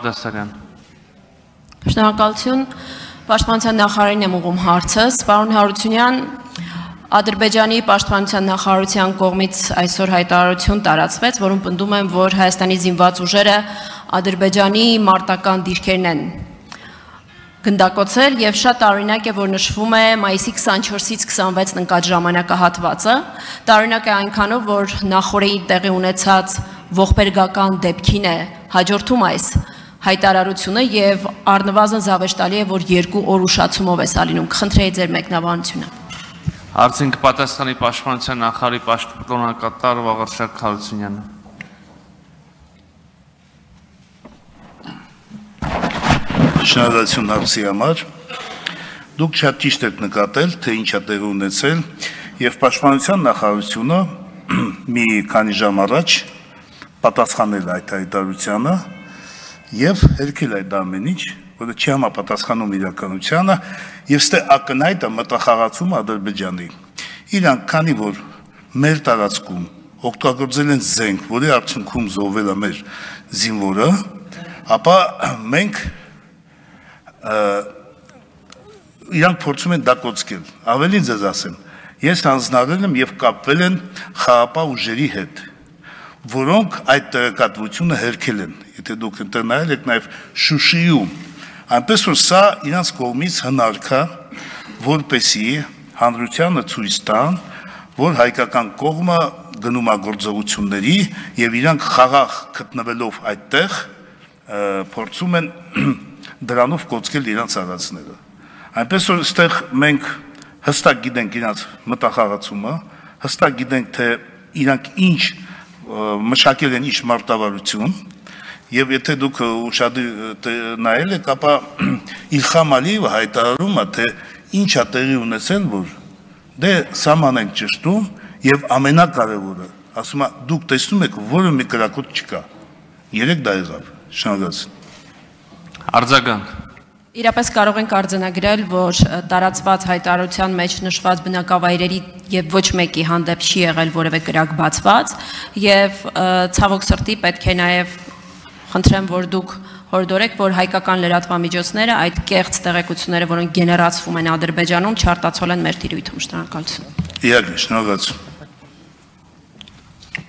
Դասարյան։ Շնորհակալություն, Պաշտպանության նախարարին եմ ուղղում հարցս, պարոն Հարությունյան, Ադրբեջանի պաշտպանության նախարարության կողմից այսօր հայտարարություն տարածվեց, որում պնդում են, որ Հայաստանի զինված ուժերը Ադրբեջանի մարտական դիրքերն են գնդակոծել եւ շատ տարօրինակ է, որ նշվում է մայիսի 24-ից 26-ն ընկած ժամանակահատվածը, տարօրինակ է այնքանով, որ նախորդին տեղի ունեցած ողբերգական դեպքին է հաջորդում այս հայտարարությունը եւ առնվազն զավեշտալի է, որ 2 օր ուշացումով է սալինում։ Կխնդրեի ձեր մեկնաբանությունը։ Հարցին կպատասխանի Պաշտպանության նախարարի պաշտոնակատար Վաղարշակ Հարությունյանը։ Շնորհակալություն հարցի համար։ Դուք շատ ճիշտ եք նկատել, թե ինչ է տեղի ունեցել, եւ Պաշտպանության նախարարությունը մի քանի ժամ առաջ պատասխանել այդ հայտարարությանը եւ հերքել այդ ամեն ինչ, որը չի համապատասխանում իրականությանը եւ ստե ակնհայտ է մտախաղացում Ադրբեջանի։ Իրանք քանի որ մեր տարածքում օգտագործել են զենք, որի արդյունքում զոհվել է մեր զինվորը, ապա մենք իրանք փորձում են դա կոծկել։ Ավելին ձեզ ասեմ, ես հանձնարարել եմ եւ կապվել են խաղապահ ուժերի հետ, որոնք այդ տեղեկատվությունը հերքել են։ Եթե դուք ընտրնայել եք նաեւ Շուշիում, այնպես որ սա իրանց կողմից հնարք է, որպեսի հանրությանը ցույց տան, որ հայկական կողմը գնում է գործողությունների եւ իրանք խաղաղ գտնվելով այդտեղ փորձում են դրանով կոծկել իրանց արածները։ Այնպես որ այստեղ մենք հստակ գիտենք իրանց մտախաղացումը, հստակ գիտենք թե իրանք ինչ մշակել են ինչ մարտավարություն, եւ եթե դուք ուշադիր նայել եք, ապա Իլխամ Ալիևը հայտարարում է, թե ինչ է տեղի ունեցել, որ դե սահման ենք ճշտում եւ ամենակարևորը, ասում է, դուք տեսնում եք, որը մի կրակոտ չկա։ Երեք դա եղավ։ Շնորհակալություն։ Արձագանք։ Իրապես կարող ենք արձանագրել, որ տարածված հայտարարության մեջ նշված բնակավայրերի եւ ոչ մեկի հանդեպ չի եղել որևէ կրակ բացված եւ ցավոք սրտի պետք է նաեւ խնդրեմ, որ դուք հորդորեք, որ հայկական լրատվամիջոցները այդ կեղծ տեղեկությունները, որոնք գեներացվում են Ադրբեջանում, չարտացոլեն մեր տիրույթում։ Շնորհակալություն։ Իհարկե, շնորհակալություն։